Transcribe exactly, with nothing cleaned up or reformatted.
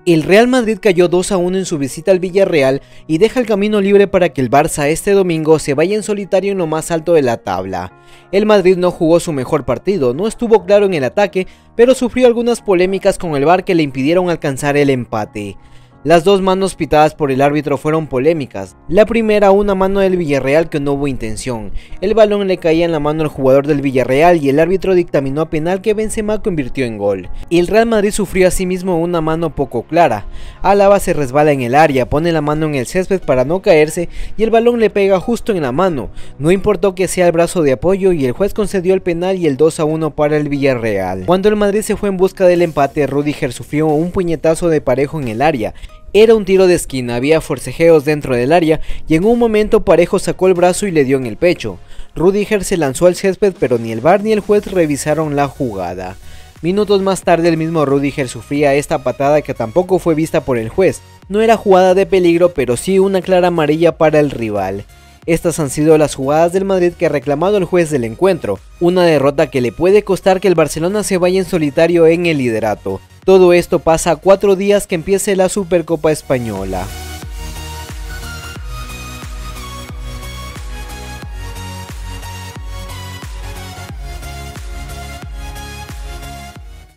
El Real Madrid cayó dos a uno en su visita al Villarreal y deja el camino libre para que el Barça este domingo se vaya en solitario en lo más alto de la tabla. El Madrid no jugó su mejor partido, no estuvo claro en el ataque, pero sufrió algunas polémicas con el V A R que le impidieron alcanzar el empate. Las dos manos pitadas por el árbitro fueron polémicas. La primera, una mano del Villarreal que no hubo intención. El balón le caía en la mano al jugador del Villarreal y el árbitro dictaminó penal que Benzema convirtió en gol. Y el Real Madrid sufrió asimismo una mano poco clara. Álava se resbala en el área, pone la mano en el césped para no caerse y el balón le pega justo en la mano. No importó que sea el brazo de apoyo y el juez concedió el penal y el dos a uno para el Villarreal. Cuando el Madrid se fue en busca del empate, Rüdiger sufrió un puñetazo de Parejo en el área. Era un tiro de esquina, había forcejeos dentro del área y en un momento Parejo sacó el brazo y le dio en el pecho. Rüdiger se lanzó al césped pero ni el V A R ni el juez revisaron la jugada. Minutos más tarde el mismo Rüdiger sufría esta patada que tampoco fue vista por el juez. No era jugada de peligro pero sí una clara amarilla para el rival. Estas han sido las jugadas del Madrid que ha reclamado el juez del encuentro, una derrota que le puede costar que el Barcelona se vaya en solitario en el liderato. Todo esto pasa a cuatro días que empiece la Supercopa Española.